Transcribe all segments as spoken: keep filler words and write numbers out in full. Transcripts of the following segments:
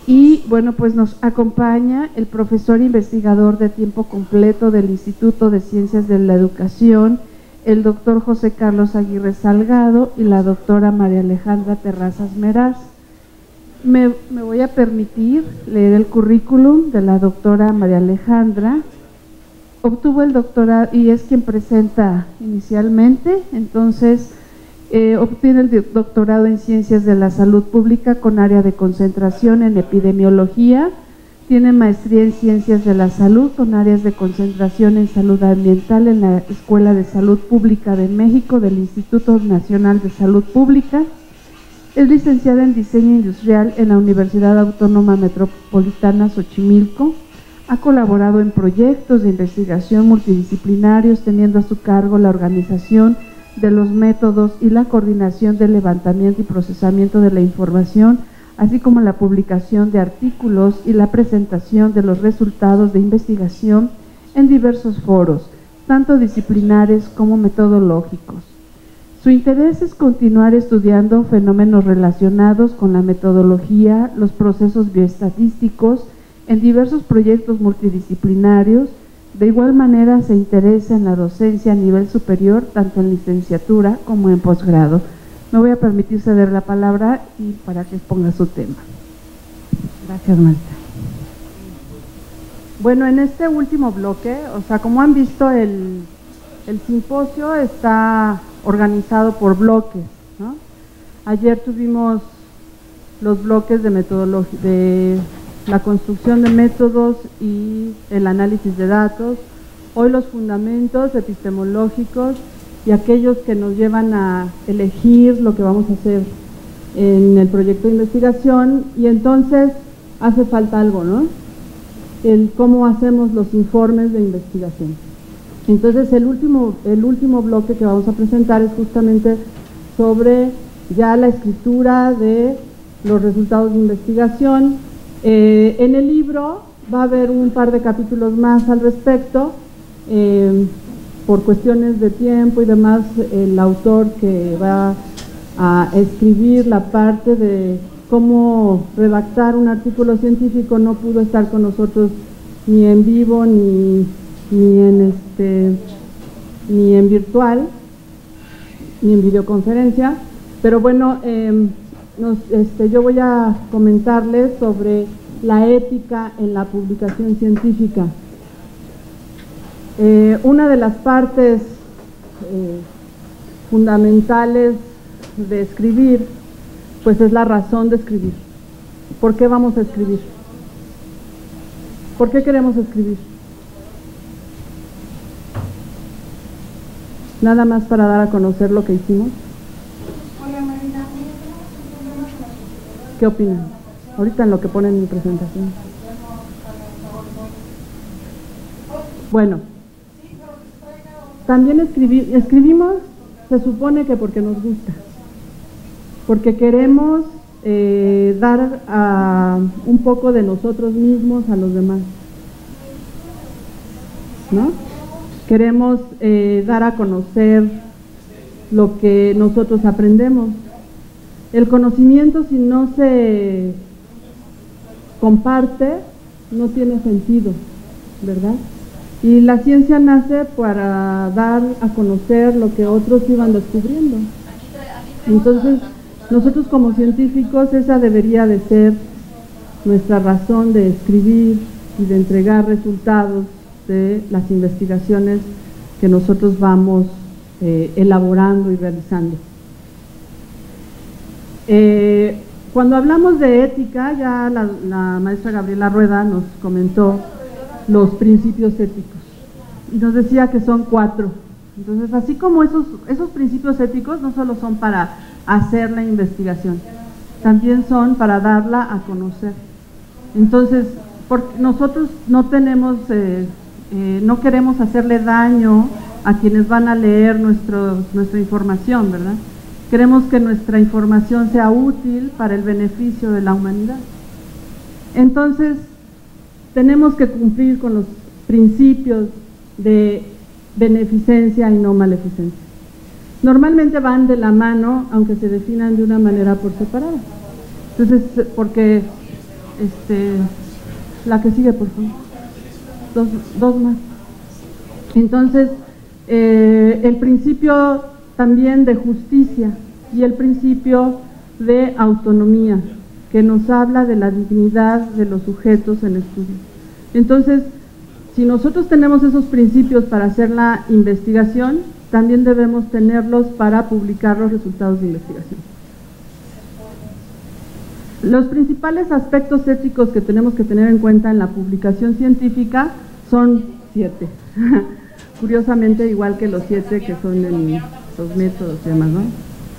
Y bueno, pues nos acompaña el profesor investigador de tiempo completo del Instituto de Ciencias de la Educación, el doctor José Carlos Aguirre Salgado y la doctora María Alejandra Terrazas Meraz. Me, me voy a permitir leer el currículum de la doctora María Alejandra. Obtuvo el doctorado y es quien presenta inicialmente, entonces eh, obtiene el doctorado en Ciencias de la Salud Pública con área de concentración en epidemiología, tiene maestría en Ciencias de la Salud con áreas de concentración en salud ambiental en la Escuela de Salud Pública de México del Instituto Nacional de Salud Pública. Es licenciada en Diseño Industrial en la Universidad Autónoma Metropolitana Xochimilco. Ha colaborado en proyectos de investigación multidisciplinarios, teniendo a su cargo la organización de los métodos y la coordinación del levantamiento y procesamiento de la información, así como la publicación de artículos y la presentación de los resultados de investigación en diversos foros, tanto disciplinares como metodológicos. Su interés es continuar estudiando fenómenos relacionados con la metodología, los procesos bioestadísticos, en diversos proyectos multidisciplinarios. De igual manera se interesa en la docencia a nivel superior, tanto en licenciatura como en posgrado. Me voy a permitir ceder la palabra y para que exponga su tema. Gracias, Marta. Bueno, en este último bloque, o sea, como han visto, el, el simposio está organizado por bloques, ¿no? Ayer tuvimos los bloques de metodología, de la construcción de métodos y el análisis de datos. Hoy los fundamentos epistemológicos y aquellos que nos llevan a elegir lo que vamos a hacer en el proyecto de investigación, y entonces hace falta algo, ¿no? El cómo hacemos los informes de investigación. Entonces el último, el último bloque que vamos a presentar es justamente sobre ya la escritura de los resultados de investigación. Eh, en el libro va a haber un par de capítulos más al respecto. Eh, por cuestiones de tiempo y demás, el autor que va a escribir la parte de cómo redactar un artículo científico no pudo estar con nosotros ni en vivo ni, ni en este ni en virtual ni en videoconferencia, pero bueno, eh, nos, este, yo voy a comentarles sobre la ética en la publicación científica. Eh, una de las partes eh, fundamentales de escribir, pues es la razón de escribir. ¿Por qué vamos a escribir? ¿Por qué queremos escribir? Nada más para dar a conocer lo que hicimos. ¿Qué opinan? Ahorita en lo que ponen en mi presentación. Bueno, también escribir, escribimos, se supone que porque nos gusta, porque queremos eh, dar a, un poco de nosotros mismos a los demás, ¿no? Queremos eh, dar a conocer lo que nosotros aprendemos. El conocimiento, si no se comparte, no tiene sentido, ¿verdad? Y la ciencia nace para dar a conocer lo que otros iban descubriendo. Entonces, nosotros como científicos, esa debería de ser nuestra razón de escribir y de entregar resultados de las investigaciones que nosotros vamos eh, elaborando y realizando. Eh, cuando hablamos de ética, ya la, la maestra Gabriela Rueda nos comentó los principios éticos y nos decía que son cuatro. Entonces, así como esos, esos principios éticos no solo son para hacer la investigación, también son para darla a conocer. Entonces, porque nosotros no tenemos, eh, eh, no queremos hacerle daño a quienes van a leer nuestro, nuestra información, ¿verdad? Queremos que nuestra información sea útil para el beneficio de la humanidad. Entonces, tenemos que cumplir con los principios de beneficencia y no maleficencia. Normalmente van de la mano, aunque se definan de una manera por separado. Entonces, porque este, la que sigue, por favor, dos, dos más. Entonces, eh, el principio también de justicia y el principio de autonomía, que nos habla de la dignidad de los sujetos en estudio. Entonces, si nosotros tenemos esos principios para hacer la investigación, también debemos tenerlos para publicar los resultados de investigación. Los principales aspectos éticos que tenemos que tener en cuenta en la publicación científica son siete. Curiosamente, igual que los siete que son en los métodos, se llama, ¿no?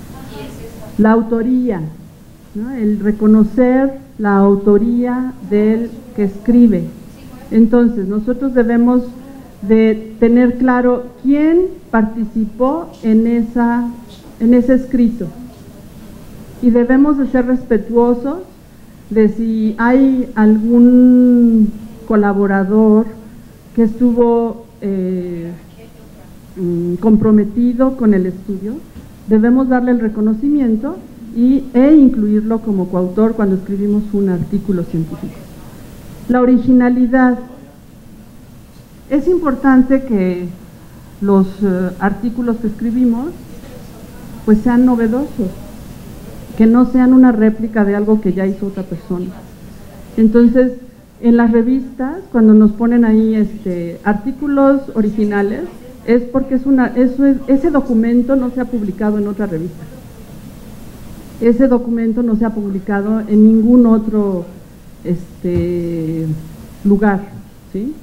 La autoría, ¿no? El reconocer la autoría del que escribe. Entonces, nosotros debemos de tener claro quién participó en, esa, en ese escrito. Y debemos de ser respetuosos de si hay algún colaborador que estuvo eh, comprometido con el estudio, debemos darle el reconocimiento y, e incluirlo como coautor cuando escribimos un artículo científico. La originalidad. Es importante que los eh, artículos que escribimos pues sean novedosos, que no sean una réplica de algo que ya hizo otra persona. Entonces, en las revistas, cuando nos ponen ahí este, artículos originales, es porque es una, eso es, ese documento no se ha publicado en otra revista. Ese documento no se ha publicado en ningún otro este, lugar, ¿sí?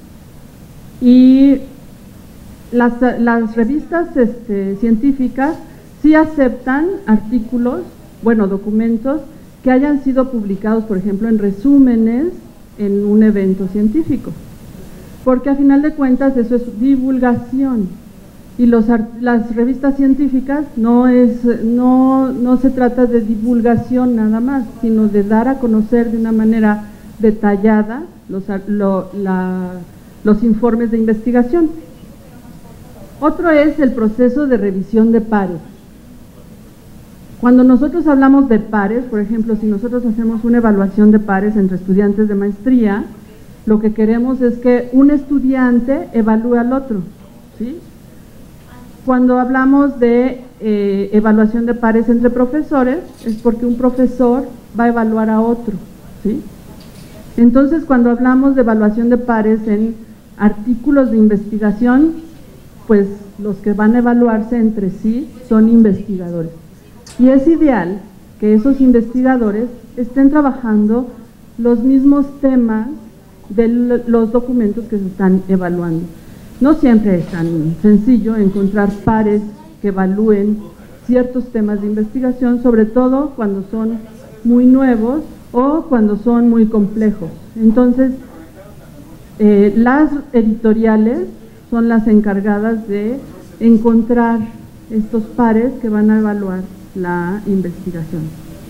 Y las, las revistas este, científicas sí aceptan artículos, bueno, documentos que hayan sido publicados, por ejemplo, en resúmenes en un evento científico, porque a final de cuentas eso es divulgación, y los, las revistas científicas no, es, no, no se trata de divulgación nada más, sino de dar a conocer de una manera detallada los, lo, la, los informes de investigación. Otro es el proceso de revisión de pares. Cuando nosotros hablamos de pares, por ejemplo, si nosotros hacemos una evaluación de pares entre estudiantes de maestría, lo que queremos es que un estudiante evalúe al otro, ¿sí? Cuando hablamos de eh, evaluación de pares entre profesores, es porque un profesor va a evaluar a otro, ¿sí? Entonces, cuando hablamos de evaluación de pares en artículos de investigación, pues los que van a evaluarse entre sí son investigadores. Y es ideal que esos investigadores estén trabajando los mismos temas de los documentos que se están evaluando. No siempre es tan sencillo encontrar pares que evalúen ciertos temas de investigación, sobre todo cuando son muy nuevos o cuando son muy complejos. Entonces, eh, las editoriales son las encargadas de encontrar estos pares que van a evaluar la investigación.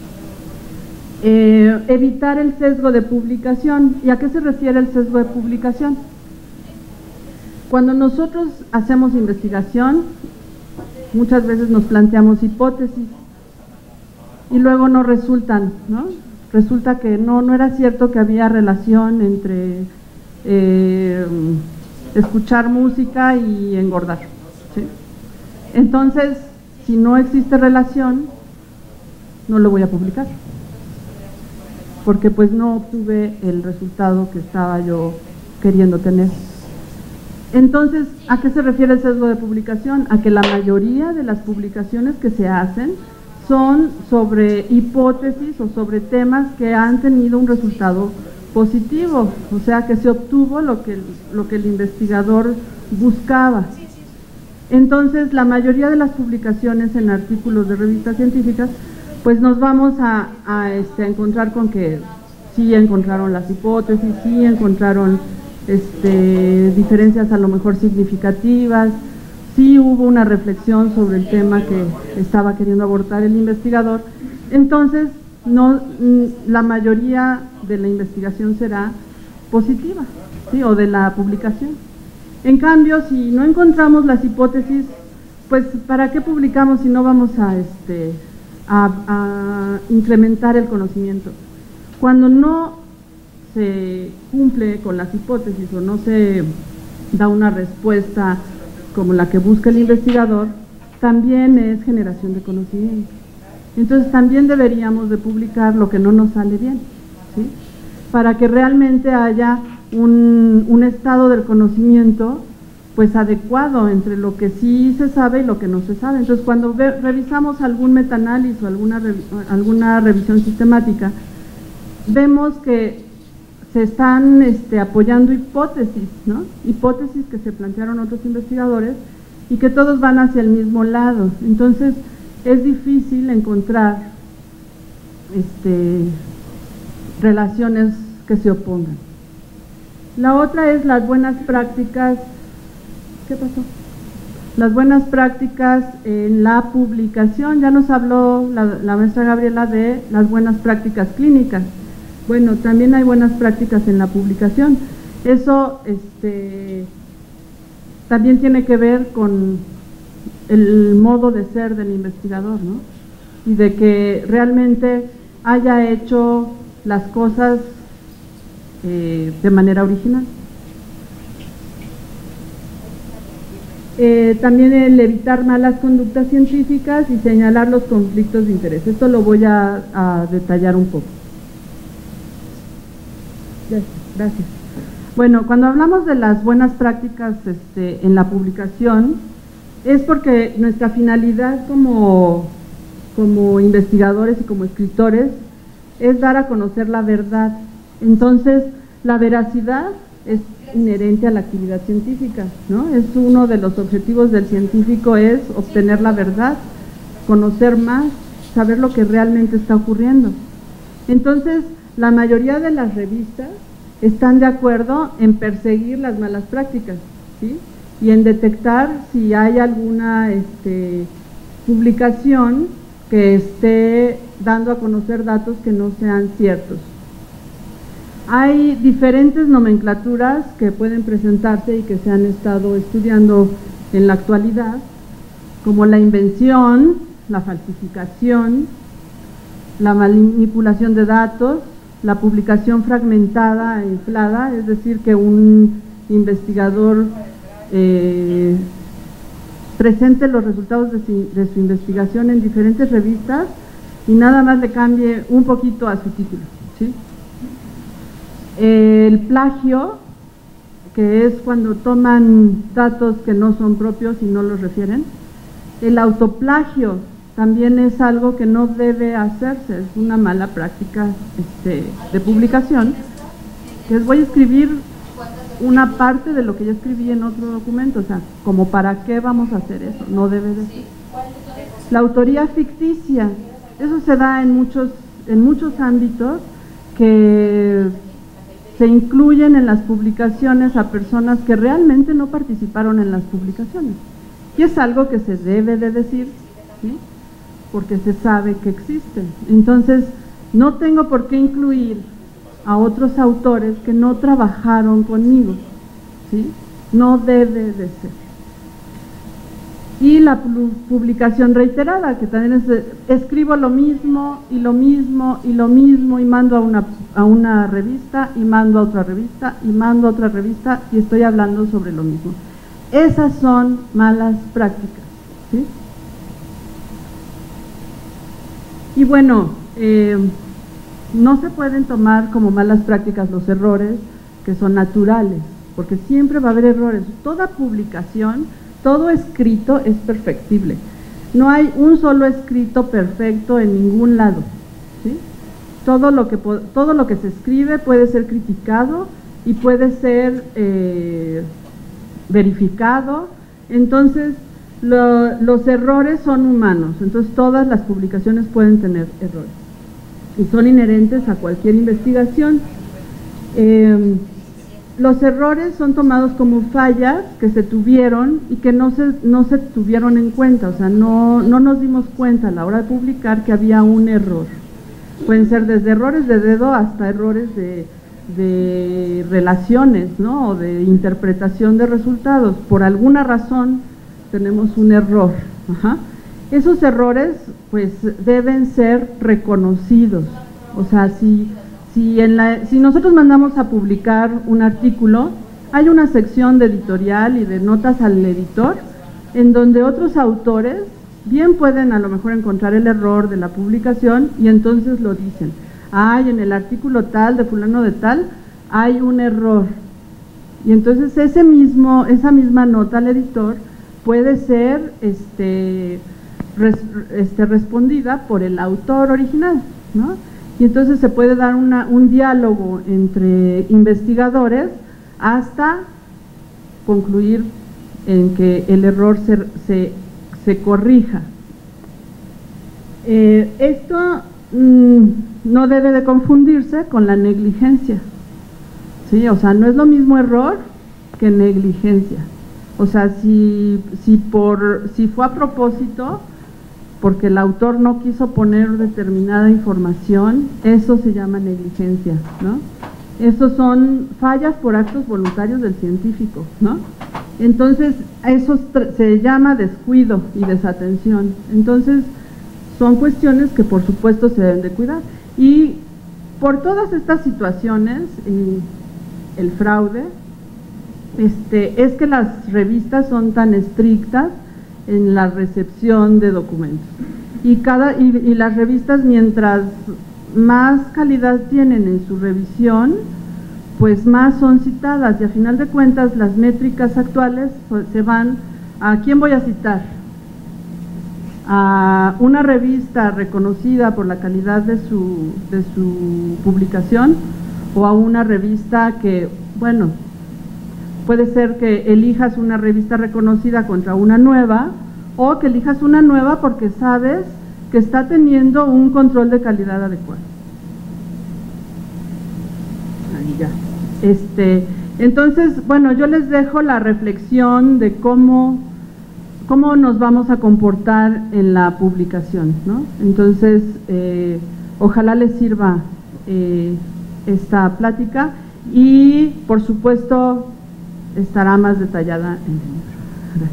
Eh, evitar el sesgo de publicación. ¿Y a qué se refiere el sesgo de publicación? Cuando nosotros hacemos investigación, muchas veces nos planteamos hipótesis y luego no resultan, ¿no? Resulta que no, no era cierto que había relación entre eh, escuchar música y engordar, ¿sí? Entonces, si no existe relación, no lo voy a publicar, porque pues no obtuve el resultado que estaba yo queriendo tener. Entonces, ¿a qué se refiere el sesgo de publicación? A que la mayoría de las publicaciones que se hacen son sobre hipótesis o sobre temas que han tenido un resultado positivo, o sea que se obtuvo lo que, lo que el investigador buscaba. Entonces, la mayoría de las publicaciones en artículos de revistas científicas, pues nos vamos a, a, este, a encontrar con que sí encontraron las hipótesis, sí encontraron este, diferencias a lo mejor significativas, sí hubo una reflexión sobre el tema que estaba queriendo abordar el investigador. Entonces, no, la mayoría de la investigación será positiva, ¿sí? O de la publicación. En cambio, si no encontramos las hipótesis, pues ¿para qué publicamos si no vamos a, este, a, a incrementar el conocimiento? Cuando no se cumple con las hipótesis o no se da una respuesta como la que busca el investigador, también es generación de conocimiento. Entonces también deberíamos de publicar lo que no nos sale bien, ¿sí? Para que realmente haya un, un estado del conocimiento pues adecuado entre lo que sí se sabe y lo que no se sabe. Entonces cuando ve, revisamos algún metaanálisis o alguna, alguna revisión sistemática, vemos que se están este, apoyando hipótesis, ¿no? Hipótesis que se plantearon otros investigadores y que todos van hacia el mismo lado. Entonces es difícil encontrar este, relaciones que se opongan. La otra es las buenas prácticas. ¿Qué pasó? Las buenas prácticas en la publicación. Ya nos habló la, la maestra Gabriela de las buenas prácticas clínicas. Bueno, también hay buenas prácticas en la publicación. Eso este, también tiene que ver con el modo de ser del investigador, ¿no? Y de que realmente haya hecho las cosas eh, de manera original. Eh, también el evitar malas conductas científicas y señalar los conflictos de interés. Esto lo voy a, a detallar un poco. Gracias. Bueno, cuando hablamos de las buenas prácticas este, en la publicación, es porque nuestra finalidad como, como investigadores y como escritores es dar a conocer la verdad. Entonces, la veracidad es inherente a la actividad científica, ¿no? Es uno de los objetivos del científico, es obtener la verdad, conocer más, saber lo que realmente está ocurriendo. Entonces, la mayoría de las revistas están de acuerdo en perseguir las malas prácticas, ¿sí? Y en detectar si hay alguna este, publicación que esté dando a conocer datos que no sean ciertos. Hay diferentes nomenclaturas que pueden presentarse y que se han estado estudiando en la actualidad, como la invención, la falsificación, la manipulación de datos, la publicación fragmentada e inflada, es decir, que un investigador eh, presente los resultados de su, de su investigación en diferentes revistas y nada más le cambie un poquito a su título, ¿sí? El plagio, que es cuando toman datos que no son propios y no los refieren. El autoplagio también es algo que no debe hacerse, es una mala práctica este, de publicación. Les voy a escribir una parte de lo que yo escribí en otro documento, o sea, como para qué vamos a hacer eso, no debe de ser. La autoría ficticia, eso se da en muchos, en muchos ámbitos que se incluyen en las publicaciones a personas que realmente no participaron en las publicaciones. Y es algo que se debe de decir, ¿sí? Porque se sabe que existe. Entonces, no tengo por qué incluir a otros autores que no trabajaron conmigo, ¿sí? No debe de ser. Y la publicación reiterada, que también es de, escribo lo mismo y lo mismo y lo mismo y mando a una, a una revista y mando a otra revista y mando a otra revista y estoy hablando sobre lo mismo. Esas son malas prácticas, ¿sí? Y bueno, eh, no se pueden tomar como malas prácticas los errores que son naturales, porque siempre va a haber errores. Toda publicación, todo escrito es perfectible. No hay un solo escrito perfecto en ningún lado, ¿sí? Todo lo que, todo lo que se escribe puede ser criticado y puede ser eh, verificado. Entonces, lo, los errores son humanos, entonces todas las publicaciones pueden tener errores y son inherentes a cualquier investigación. Eh, Los errores son tomados como fallas que se tuvieron y que no se, no se tuvieron en cuenta, o sea, no, no nos dimos cuenta a la hora de publicar que había un error. Pueden ser desde errores de dedo hasta errores de, de relaciones, ¿no? O de interpretación de resultados. Por alguna razón tenemos un error. Ajá. Esos errores pues deben ser reconocidos, o sea, si Si, en la, si nosotros mandamos a publicar un artículo, hay una sección de editorial y de notas al editor, en donde otros autores bien pueden a lo mejor encontrar el error de la publicación y entonces lo dicen. Ay, en el artículo tal, de fulano de tal, hay un error. Y entonces ese mismo, esa misma nota al editor puede ser este, res, este, respondida por el autor original, ¿no? Y entonces se puede dar una, un diálogo entre investigadores hasta concluir en que el error se, se, se corrija. Eh, esto mmm, no debe de confundirse con la negligencia, ¿sí? O sea, no es lo mismo error que negligencia. O sea, si, si, por, si fue a propósito, porque el autor no quiso poner determinada información, eso se llama negligencia, ¿no? Estos son fallas por actos voluntarios del científico, ¿no? Entonces, eso se llama descuido y desatención. Entonces, son cuestiones que por supuesto se deben de cuidar. Y por todas estas situaciones, eh, el fraude, este, es que las revistas son tan estrictas en la recepción de documentos. Y, cada, y, y las revistas, mientras más calidad tienen en su revisión, pues más son citadas, y a final de cuentas las métricas actuales se van a ¿quién voy a citar? A una revista reconocida por la calidad de su, de su publicación, o a una revista que, bueno, puede ser que elijas una revista reconocida contra una nueva, o que elijas una nueva porque sabes que está teniendo un control de calidad adecuado. Ahí ya. Este, entonces, bueno, yo les dejo la reflexión de cómo, cómo nos vamos a comportar en la publicación, ¿no? Entonces, eh, ojalá les sirva eh, esta plática y, por supuesto, estará más detallada en el libro.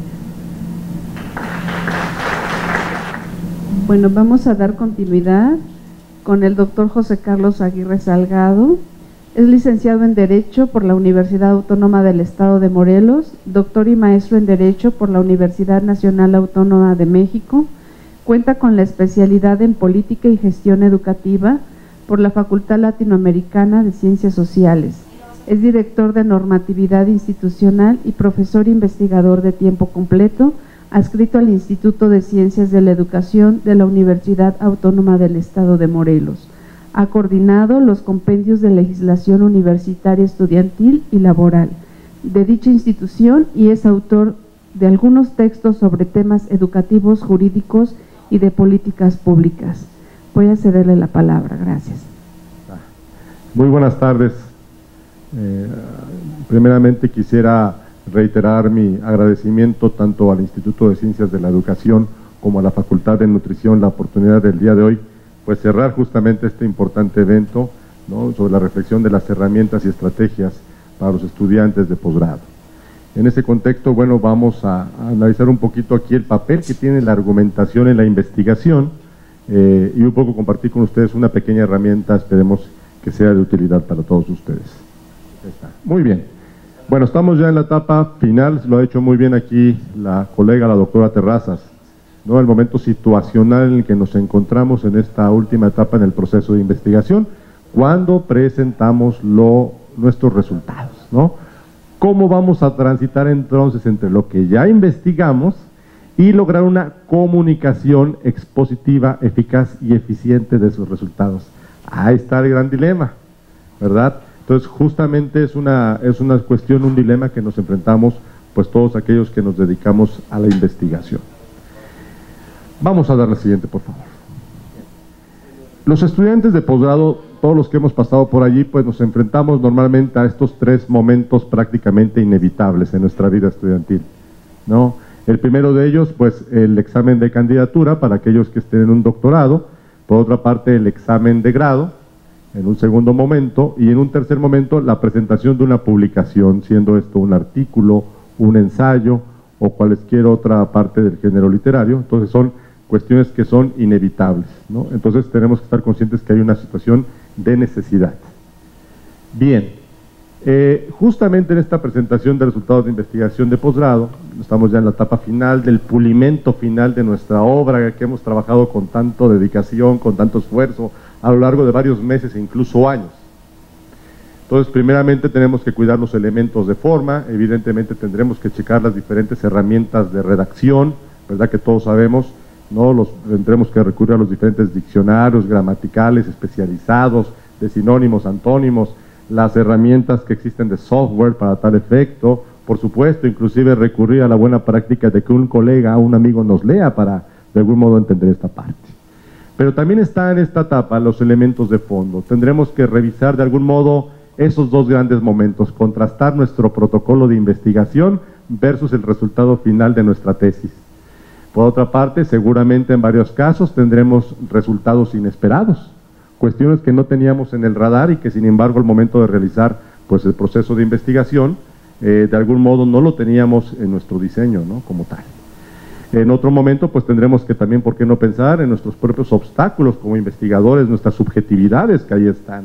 Gracias. Bueno, vamos a dar continuidad con el doctor José Carlos Aguirre Salgado. Es licenciado en Derecho por la Universidad Autónoma del Estado de Morelos, doctor y maestro en Derecho por la Universidad Nacional Autónoma de México, cuenta con la especialidad en Política y Gestión Educativa por la Facultad Latinoamericana de Ciencias Sociales, es director de Normatividad Institucional y profesor investigador de tiempo completo, adscrito al Instituto de Ciencias de la Educación de la Universidad Autónoma del Estado de Morelos. Ha coordinado los compendios de legislación universitaria estudiantil y laboral de dicha institución y es autor de algunos textos sobre temas educativos, jurídicos y de políticas públicas. Voy a cederle la palabra. Gracias. Muy buenas tardes. Eh, primeramente quisiera reiterar mi agradecimiento tanto al Instituto de Ciencias de la Educación como a la Facultad de Nutrición la oportunidad del día de hoy pues cerrar justamente este importante evento, ¿no?, sobre la reflexión de las herramientas y estrategias para los estudiantes de posgrado. En ese contexto, bueno, vamos a, a analizar un poquito aquí el papel que tiene la argumentación en la investigación eh, y un poco compartir con ustedes una pequeña herramienta, esperemos que sea de utilidad para todos ustedes. Está. Muy bien. Bueno, estamos ya en la etapa final, lo ha hecho muy bien aquí la colega, la doctora Terrazas, ¿no?, el momento situacional en el que nos encontramos en esta última etapa en el proceso de investigación, cuando presentamos lo, nuestros resultados, ¿no? ¿Cómo vamos a transitar entonces entre lo que ya investigamos y lograr una comunicación expositiva, eficaz y eficiente de esos resultados? Ahí está el gran dilema, ¿verdad? Entonces, justamente es una, es una cuestión, un dilema que nos enfrentamos, pues todos aquellos que nos dedicamos a la investigación. Vamos a dar la siguiente, por favor. Los estudiantes de posgrado, todos los que hemos pasado por allí, pues nos enfrentamos normalmente a estos tres momentos prácticamente inevitables en nuestra vida estudiantil, ¿no? El primero de ellos, pues el examen de candidatura para aquellos que estén en un doctorado, por otra parte el examen de grado, en un segundo momento, y en un tercer momento la presentación de una publicación, siendo esto un artículo, un ensayo o cualquier otra parte del género literario. Entonces son cuestiones que son inevitables, ¿no? Entonces tenemos que estar conscientes que hay una situación de necesidad. Bien, eh, justamente en esta presentación de resultados de investigación de posgrado, estamos ya en la etapa final del pulimento final de nuestra obra que hemos trabajado con tanto dedicación, con tanto esfuerzo, a lo largo de varios meses e incluso años. Entonces, primeramente tenemos que cuidar los elementos de forma, evidentemente tendremos que checar las diferentes herramientas de redacción, ¿verdad? Que todos sabemos, ¿no? Los, tendremos que recurrir a los diferentes diccionarios gramaticales especializados, de sinónimos, antónimos, las herramientas que existen de software para tal efecto, por supuesto, inclusive recurrir a la buena práctica de que un colega, un amigo nos lea para de algún modo entender esta parte. Pero también está en esta etapa los elementos de fondo. Tendremos que revisar de algún modo esos dos grandes momentos, contrastar nuestro protocolo de investigación versus el resultado final de nuestra tesis. Por otra parte, seguramente en varios casos tendremos resultados inesperados, cuestiones que no teníamos en el radar y que sin embargo al momento de realizar pues, el proceso de investigación, eh, de algún modo no lo teníamos en nuestro diseño, ¿no? Como tal. En otro momento pues tendremos que también, ¿por qué no pensar en nuestros propios obstáculos como investigadores, nuestras subjetividades que ahí están?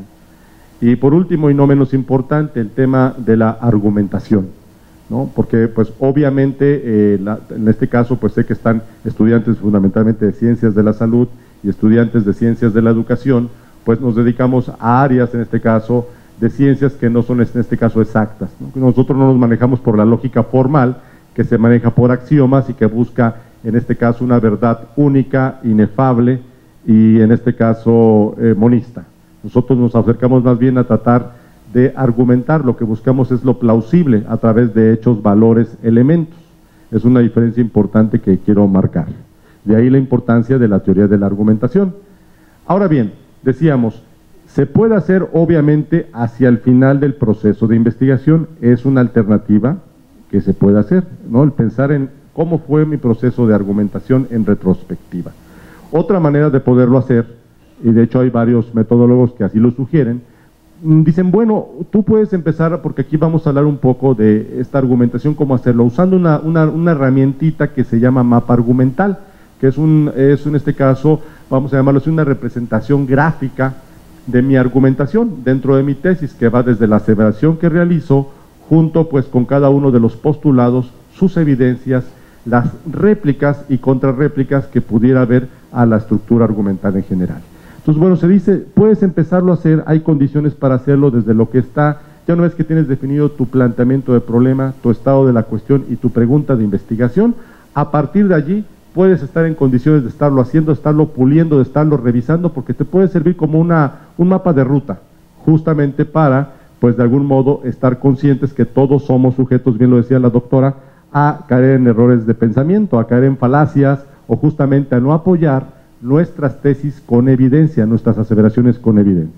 Y por último y no menos importante, el tema de la argumentación, ¿no? Porque pues obviamente eh, la, en este caso pues sé que están estudiantes fundamentalmente de ciencias de la salud y estudiantes de ciencias de la educación, pues nos dedicamos a áreas en este caso de ciencias que no son en este caso exactas, ¿no? Nosotros no nos manejamos por la lógica formal que se maneja por axiomas y que busca en este caso una verdad única, inefable y en este caso eh, monista. Nosotros nos acercamos más bien a tratar de argumentar, lo que buscamos es lo plausible a través de hechos, valores, elementos. Es una diferencia importante que quiero marcar. De ahí la importancia de la teoría de la argumentación. Ahora bien, decíamos, se puede hacer obviamente hacia el final del proceso de investigación, es una alternativa que se puede hacer, ¿no? El pensar en cómo fue mi proceso de argumentación en retrospectiva. Otra manera de poderlo hacer, y de hecho hay varios metodólogos que así lo sugieren, dicen, bueno, tú puedes empezar, porque aquí vamos a hablar un poco de esta argumentación, cómo hacerlo, usando una, una, una herramientita que se llama mapa argumental, que es, un, es en este caso, vamos a llamarlo así, una representación gráfica de mi argumentación dentro de mi tesis, que va desde la aseveración que realizo, junto pues con cada uno de los postulados, sus evidencias, las réplicas y contrarréplicas que pudiera haber a la estructura argumental en general. Entonces, bueno, se dice, puedes empezarlo a hacer, hay condiciones para hacerlo desde lo que está, ya una vez que tienes definido tu planteamiento de problema, tu estado de la cuestión y tu pregunta de investigación, a partir de allí puedes estar en condiciones de estarlo haciendo, estarlo puliendo, de estarlo revisando, porque te puede servir como una, un mapa de ruta, justamente para, pues de algún modo, estar conscientes que todos somos sujetos, bien lo decía la doctora, a caer en errores de pensamiento, a caer en falacias, o justamente a no apoyar nuestras tesis con evidencia, nuestras aseveraciones con evidencia.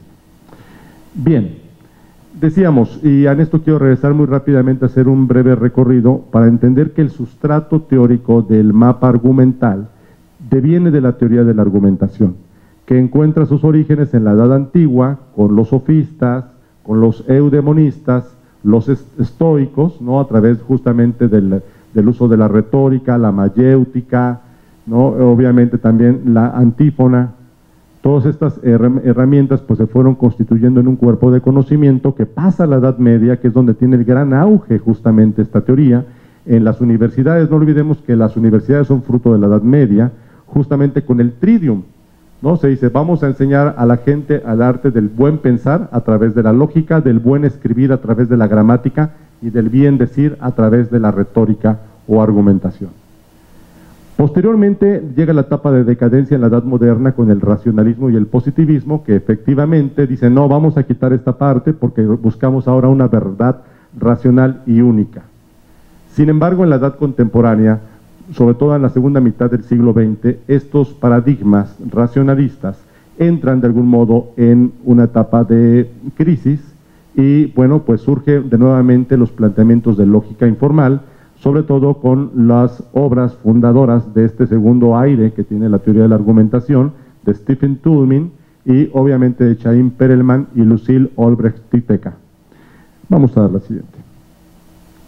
Bien, decíamos, y en esto quiero regresar muy rápidamente a hacer un breve recorrido para entender que el sustrato teórico del mapa argumental deviene de la teoría de la argumentación, que encuentra sus orígenes en la Edad Antigua, con los sofistas, con los eudemonistas, los estoicos, ¿no? A través justamente del, del uso de la retórica, la mayéutica, ¿no? Obviamente también la antífona. Todas estas herramientas pues se fueron constituyendo en un cuerpo de conocimiento que pasa a la Edad Media, que es donde tiene el gran auge justamente esta teoría. En las universidades, no olvidemos que las universidades son fruto de la Edad Media, justamente con el tridium, ¿no? Se dice, vamos a enseñar a la gente al arte del buen pensar a través de la lógica, del buen escribir a través de la gramática y del bien decir a través de la retórica o argumentación. Posteriormente llega la etapa de decadencia en la Edad Moderna con el racionalismo y el positivismo, que efectivamente dicen, no, vamos a quitar esta parte porque buscamos ahora una verdad racional y única. Sin embargo, en la Edad Contemporánea, sobre todo en la segunda mitad del siglo veinte, estos paradigmas racionalistas entran de algún modo en una etapa de crisis y, bueno, pues surge de nuevamente los planteamientos de lógica informal, sobre todo con las obras fundadoras de este segundo aire que tiene la teoría de la argumentación, de Stephen Toulmin y obviamente de Chaim Perelman y Lucille Albrecht-Titeka. Vamos a dar la siguiente.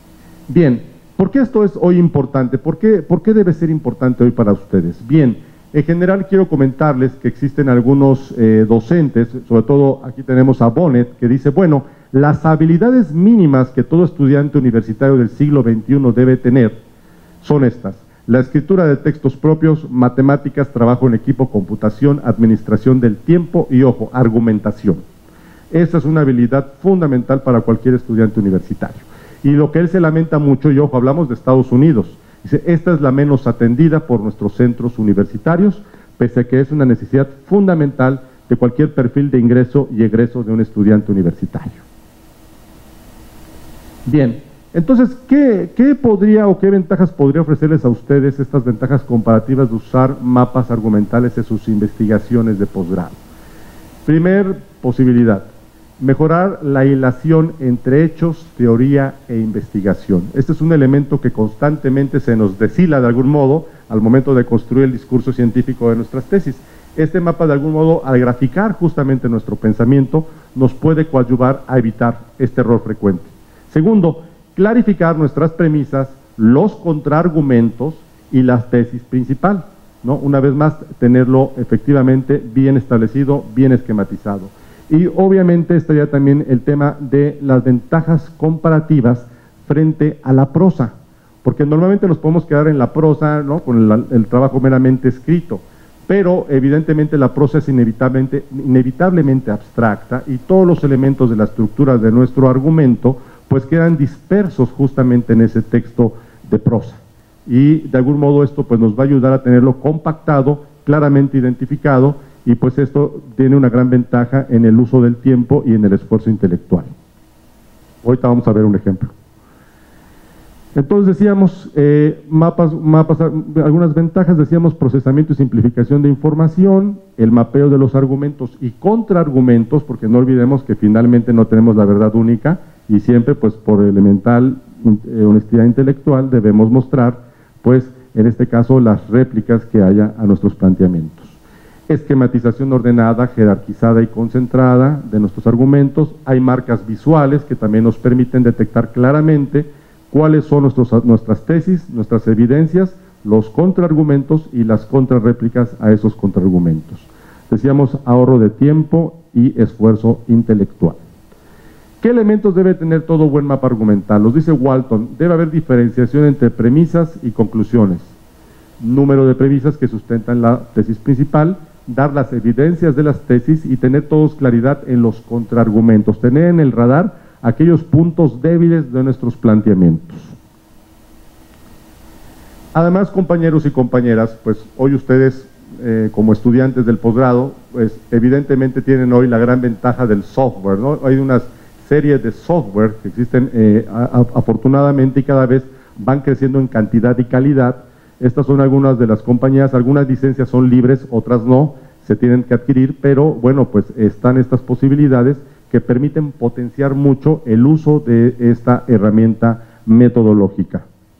Bien, ¿por qué esto es hoy importante? ¿Por qué, por qué debe ser importante hoy para ustedes? Bien, En general quiero comentarles que existen algunos eh, docentes, sobre todo aquí tenemos a Bonnet, que dice, bueno, las habilidades mínimas que todo estudiante universitario del siglo veintiuno debe tener son estas: la escritura de textos propios, matemáticas, trabajo en equipo, computación, administración del tiempo y, ojo, argumentación. Esa es una habilidad fundamental para cualquier estudiante universitario. Y lo que él se lamenta mucho, y ojo, hablamos de Estados Unidos, dice, esta es la menos atendida por nuestros centros universitarios, pese a que es una necesidad fundamental de cualquier perfil de ingreso y egreso de un estudiante universitario. Bien, entonces, ¿qué, qué podría o qué ventajas podría ofrecerles a ustedes estas ventajas comparativas de usar mapas argumentales en sus investigaciones de posgrado? Primer posibilidad: mejorar la hilación entre hechos, teoría e investigación. Este es un elemento que constantemente se nos deshila de algún modo al momento de construir el discurso científico de nuestras tesis. Este mapa, de algún modo, al graficar justamente nuestro pensamiento, nos puede coadyuvar a evitar este error frecuente. Segundo, clarificar nuestras premisas, los contraargumentos y la tesis principal, ¿no? Una vez más, tenerlo efectivamente bien establecido, bien esquematizado. Y obviamente estaría también el tema de las ventajas comparativas frente a la prosa, porque normalmente nos podemos quedar en la prosa, ¿no?, con el, el trabajo meramente escrito, pero evidentemente la prosa es inevitablemente, inevitablemente abstracta y todos los elementos de la estructura de nuestro argumento pues quedan dispersos justamente en ese texto de prosa. Y de algún modo esto pues nos va a ayudar a tenerlo compactado, claramente identificado, y pues esto tiene una gran ventaja en el uso del tiempo y en el esfuerzo intelectual. Ahorita vamos a ver un ejemplo. Entonces decíamos, eh, mapas, mapas, algunas ventajas, decíamos procesamiento y simplificación de información, el mapeo de los argumentos y contraargumentos, porque no olvidemos que finalmente no tenemos la verdad única y siempre pues por elemental eh, honestidad intelectual debemos mostrar pues en este caso las réplicas que haya a nuestros planteamientos. Esquematización ordenada, jerarquizada y concentrada de nuestros argumentos. Hay marcas visuales que también nos permiten detectar claramente cuáles son nuestros, nuestras tesis, nuestras evidencias, los contraargumentos y las contrarréplicas a esos contraargumentos. Decíamos ahorro de tiempo y esfuerzo intelectual. ¿Qué elementos debe tener todo buen mapa argumental? Nos dice Walton, debe haber diferenciación entre premisas y conclusiones, número de premisas que sustentan la tesis principal, dar las evidencias de las tesis y tener todos claridad en los contraargumentos, tener en el radar aquellos puntos débiles de nuestros planteamientos. Además, compañeros y compañeras, pues hoy ustedes eh, como estudiantes del posgrado, pues evidentemente tienen hoy la gran ventaja del software, ¿no? Hay unas series de software que existen eh, a, a, afortunadamente y cada vez van creciendo en cantidad y calidad. Estas son algunas de las compañías, algunas licencias son libres, otras no, se tienen que adquirir, pero bueno, pues están estas posibilidades que permiten potenciar mucho el uso de esta herramienta metodológica.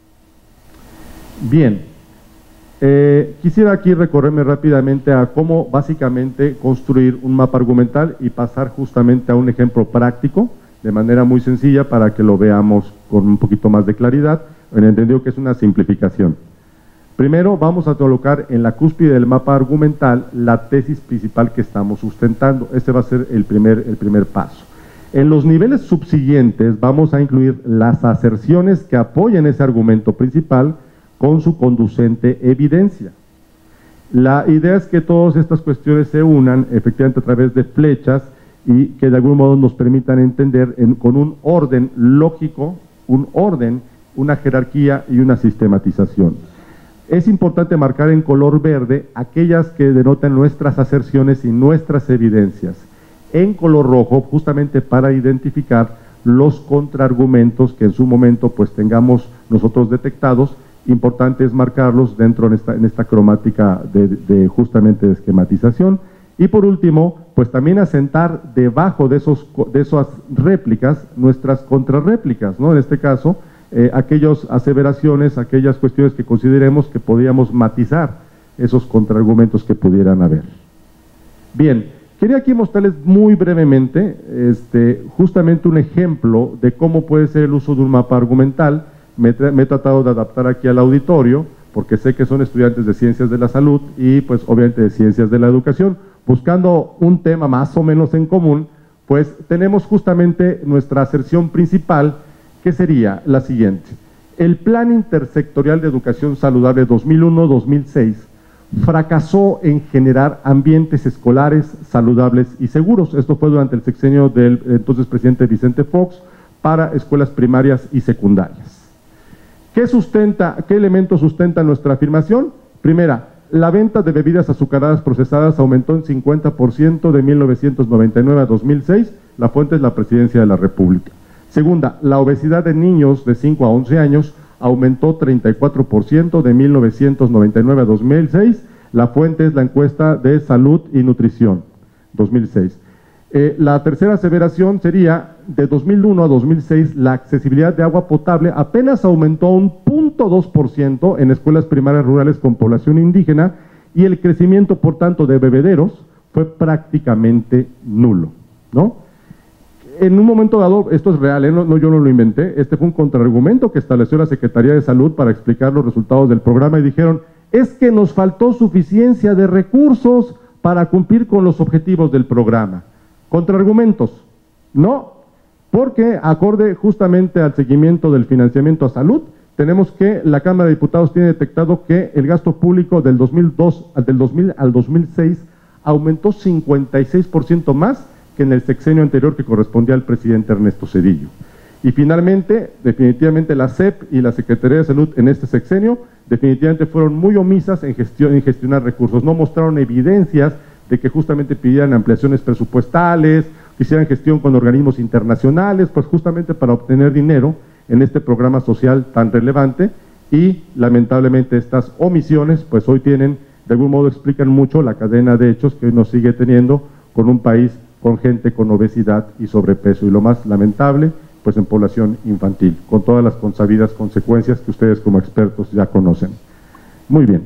Bien, eh, quisiera aquí recorrerme rápidamente a cómo básicamente construir un mapa argumental y pasar justamente a un ejemplo práctico, de manera muy sencilla para que lo veamos con un poquito más de claridad, en el entendido que es una simplificación. Primero vamos a colocar en la cúspide del mapa argumental la tesis principal que estamos sustentando. Este va a ser el primer, el primer paso. En los niveles subsiguientes vamos a incluir las aserciones que apoyen ese argumento principal con su conducente evidencia. La idea es que todas estas cuestiones se unan efectivamente a través de flechas y que de algún modo nos permitan entender en, con un orden lógico, un orden, una jerarquía y una sistematización. Es importante marcar en color verde aquellas que denotan nuestras aserciones y nuestras evidencias. En color rojo, justamente para identificar los contraargumentos que en su momento pues tengamos nosotros detectados. Importante es marcarlos dentro de esta, en esta cromática de, de justamente de esquematización. Y por último, pues también asentar debajo de, esos, de esas réplicas nuestras contrarréplicas, ¿no? En este caso, Eh, aquellas aseveraciones, aquellas cuestiones que consideremos que podríamos matizar esos contraargumentos que pudieran haber. Bien, quería aquí mostrarles muy brevemente este, justamente un ejemplo de cómo puede ser el uso de un mapa argumental. Me, me he tratado de adaptar aquí al auditorio, porque sé que son estudiantes de Ciencias de la Salud y pues obviamente de Ciencias de la Educación. Buscando un tema más o menos en común, pues tenemos justamente nuestra aserción principal, que sería la siguiente. El Plan Intersectorial de Educación Saludable dos mil uno a dos mil seis fracasó en generar ambientes escolares saludables y seguros. Esto fue durante el sexenio del entonces presidente Vicente Fox para escuelas primarias y secundarias. ¿Qué sustenta, qué elementos sustenta nuestra afirmación? Primera, la venta de bebidas azucaradas procesadas aumentó en cincuenta por ciento de mil novecientos noventa y nueve a dos mil seis, la fuente es la Presidencia de la República. Segunda, la obesidad de niños de cinco a once años aumentó treinta y cuatro por ciento de mil novecientos noventa y nueve a dos mil seis, la fuente es la encuesta de Salud y Nutrición, dos mil seis. Eh, la tercera aseveración sería, de dos mil uno a dos mil seis, la accesibilidad de agua potable apenas aumentó un cero punto dos por ciento en escuelas primarias rurales con población indígena y el crecimiento, por tanto, de bebederos fue prácticamente nulo, ¿no? En un momento dado, esto es real, ¿eh? no, no, yo no lo inventé, este fue un contraargumento que estableció la Secretaría de Salud para explicar los resultados del programa y dijeron, es que nos faltó suficiencia de recursos para cumplir con los objetivos del programa. Contraargumentos, no, porque acorde justamente al seguimiento del financiamiento a salud, tenemos que la Cámara de Diputados tiene detectado que el gasto público del dos mil dos al del dos mil al dos mil seis aumentó cincuenta y seis por ciento más que en el sexenio anterior que correspondía al presidente Ernesto Zedillo. Y finalmente, definitivamente la S E P y la Secretaría de Salud en este sexenio definitivamente fueron muy omisas en, gestión, en gestionar recursos, no mostraron evidencias de que justamente pidieran ampliaciones presupuestales, que hicieran gestión con organismos internacionales, pues justamente para obtener dinero en este programa social tan relevante y lamentablemente estas omisiones pues hoy tienen, de algún modo explican mucho la cadena de hechos que hoy nos sigue teniendo con un país con gente con obesidad y sobrepeso y lo más lamentable pues en población infantil, con todas las consabidas consecuencias que ustedes como expertos ya conocen. Muy bien.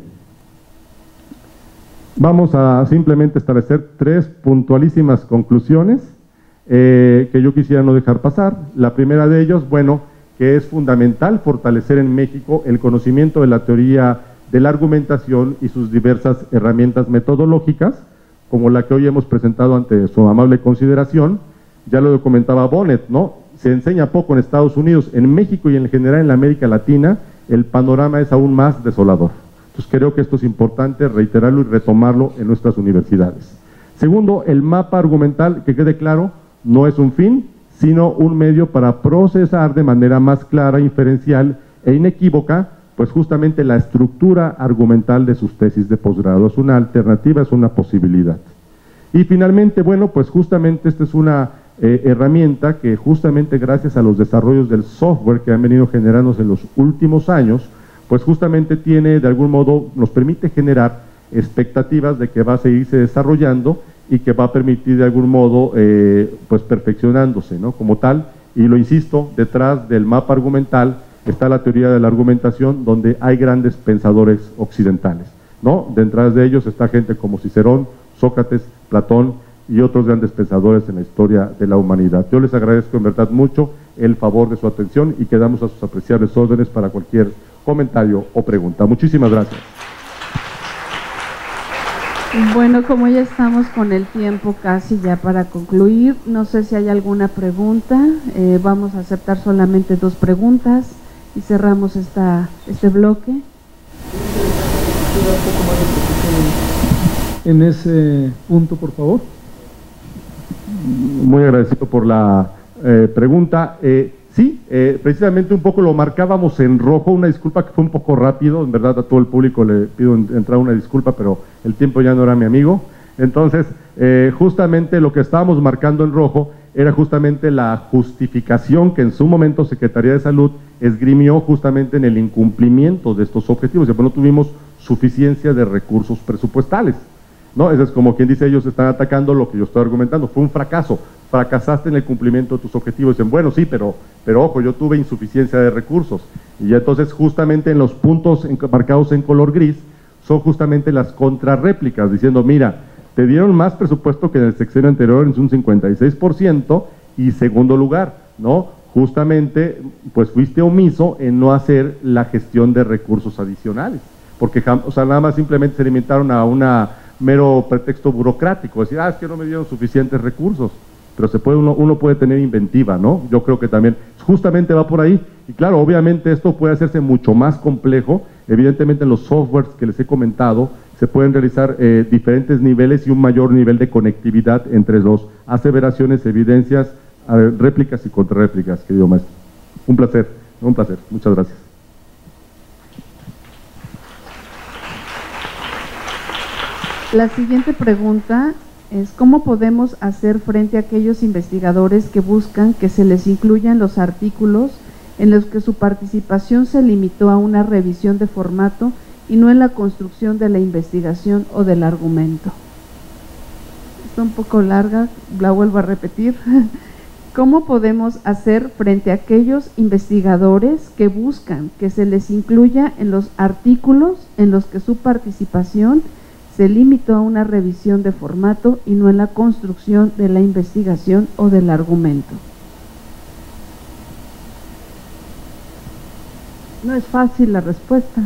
Vamos a simplemente establecer tres puntualísimas conclusiones eh, que yo quisiera no dejar pasar. La primera de ellos, bueno, que es fundamental fortalecer en México el conocimiento de la teoría de la argumentación y sus diversas herramientas metodológicas, como la que hoy hemos presentado ante su amable consideración. Ya lo comentaba Bonet, ¿no? Se enseña poco en Estados Unidos, en México y en general en la América Latina, el panorama es aún más desolador. Entonces creo que esto es importante reiterarlo y retomarlo en nuestras universidades. Segundo, el mapa argumental, que quede claro, no es un fin, sino un medio para procesar de manera más clara, inferencial e inequívoca, pues justamente la estructura argumental de sus tesis de posgrado. Es una alternativa, es una posibilidad. Y finalmente, bueno, pues justamente esta es una eh, herramienta que justamente gracias a los desarrollos del software que han venido generándose en los últimos años, pues justamente tiene, de algún modo, nos permite generar expectativas de que va a seguirse desarrollando y que va a permitir de algún modo, eh, pues perfeccionándose, ¿no? Como tal, y lo insisto, detrás del mapa argumental está la teoría de la argumentación, donde hay grandes pensadores occidentales, ¿no? Detrás de ellos está gente como Cicerón, Sócrates, Platón y otros grandes pensadores en la historia de la humanidad. Yo les agradezco en verdad mucho el favor de su atención y quedamos a sus apreciables órdenes para cualquier comentario o pregunta. Muchísimas gracias. Bueno, como ya estamos con el tiempo casi ya para concluir, no sé si hay alguna pregunta. Eh, vamos a aceptar solamente dos preguntas y cerramos esta, este bloque. En ese punto, por favor. Muy agradecido por la eh, pregunta. Eh, sí, eh, precisamente un poco lo marcábamos en rojo, una disculpa que fue un poco rápido, en verdad a todo el público le pido entrar una disculpa, pero el tiempo ya no era mi amigo. Entonces, eh, justamente lo que estábamos marcando en rojo era justamente la justificación que en su momento Secretaría de Salud esgrimió justamente en el incumplimiento de estos objetivos, y pues no tuvimos suficiencia de recursos presupuestales, ¿no? Eso es como quien dice, ellos están atacando lo que yo estoy argumentando, fue un fracaso, fracasaste en el cumplimiento de tus objetivos. Dicen, bueno, sí, pero, pero ojo, yo tuve insuficiencia de recursos. Y entonces justamente en los puntos marcados en color gris son justamente las contrarréplicas, diciendo, mira, te dieron más presupuesto que en el sexenio anterior en un cincuenta y seis por ciento, y segundo lugar, ¿no? Justamente, pues fuiste omiso en no hacer la gestión de recursos adicionales. porque o sea, nada más simplemente se limitaron a un mero pretexto burocrático, decir, ah, es que no me dieron suficientes recursos, pero se puede, uno, uno puede tener inventiva, ¿no? Yo creo que también justamente va por ahí, y claro, obviamente esto puede hacerse mucho más complejo, evidentemente en los softwares que les he comentado, se pueden realizar eh, diferentes niveles y un mayor nivel de conectividad entre los aseveraciones, evidencias, ver, réplicas y contrarréplicas, querido maestro. Un placer, un placer, muchas gracias. La siguiente pregunta es, ¿cómo podemos hacer frente a aquellos investigadores que buscan que se les incluyan los artículos en los que su participación se limitó a una revisión de formato y no en la construcción de la investigación o del argumento? Está un poco larga, la vuelvo a repetir. ¿Cómo podemos hacer frente a aquellos investigadores que buscan que se les incluya en los artículos en los que su participación se limitó a una revisión de formato y no en la construcción de la investigación o del argumento? No es fácil la respuesta,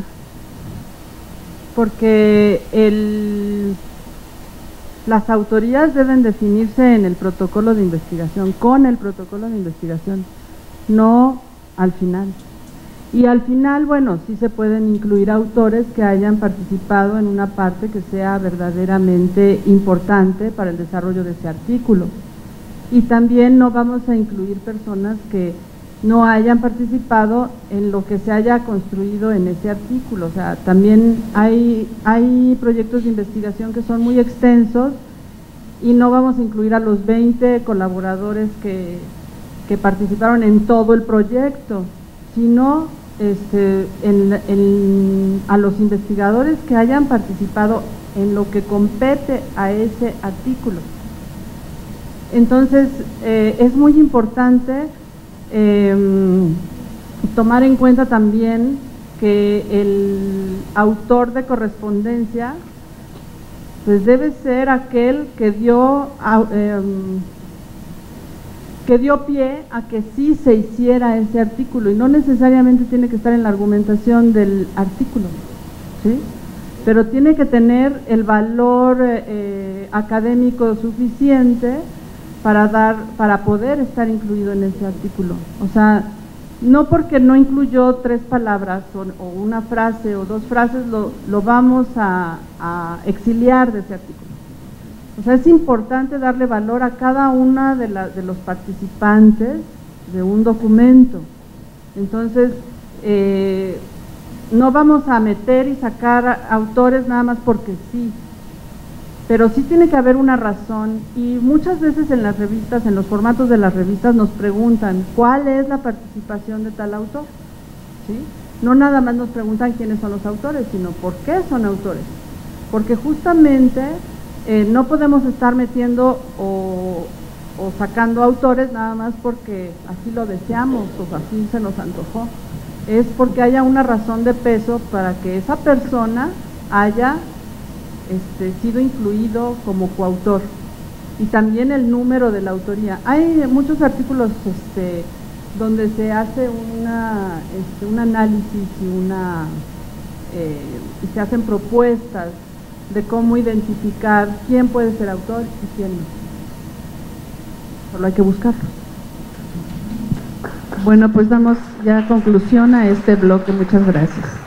porque el, las autorías deben definirse en el protocolo de investigación, con el protocolo de investigación, no al final. Y al final, bueno, sí se pueden incluir autores que hayan participado en una parte que sea verdaderamente importante para el desarrollo de ese artículo. Y también no vamos a incluir personas que no hayan participado en lo que se haya construido en ese artículo. O sea, también hay, hay proyectos de investigación que son muy extensos y no vamos a incluir a los veinte colaboradores que, que participaron en todo el proyecto, sino este, en, en, a los investigadores que hayan participado en lo que compete a ese artículo. Entonces, eh, es muy importante Eh, tomar en cuenta también que el autor de correspondencia pues debe ser aquel que dio eh, que dio pie a que sí se hiciera ese artículo, y no necesariamente tiene que estar en la argumentación del artículo, ¿sí? Pero tiene que tener el valor eh, académico suficiente para dar, para poder estar incluido en ese artículo. O sea, no porque no incluyó tres palabras o, o una frase o dos frases lo, lo vamos a, a exiliar de ese artículo. O sea, es importante darle valor a cada una de, la, de los participantes de un documento. Entonces, eh, no vamos a meter y sacar autores nada más porque sí, pero sí tiene que haber una razón, y muchas veces en las revistas, en los formatos de las revistas nos preguntan ¿cuál es la participación de tal autor? ¿Sí? No nada más nos preguntan quiénes son los autores, sino por qué son autores, porque justamente eh, no podemos estar metiendo o, o sacando autores nada más porque así lo deseamos o así se nos antojó. Es porque haya una razón de peso para que esa persona haya Este, sido incluido como coautor, y también el número de la autoría. Hay muchos artículos este, donde se hace una, este, un análisis y una eh, y se hacen propuestas de cómo identificar quién puede ser autor y quién no. Solo hay que buscarlo. Bueno, pues damos ya conclusión a este bloque. Muchas gracias.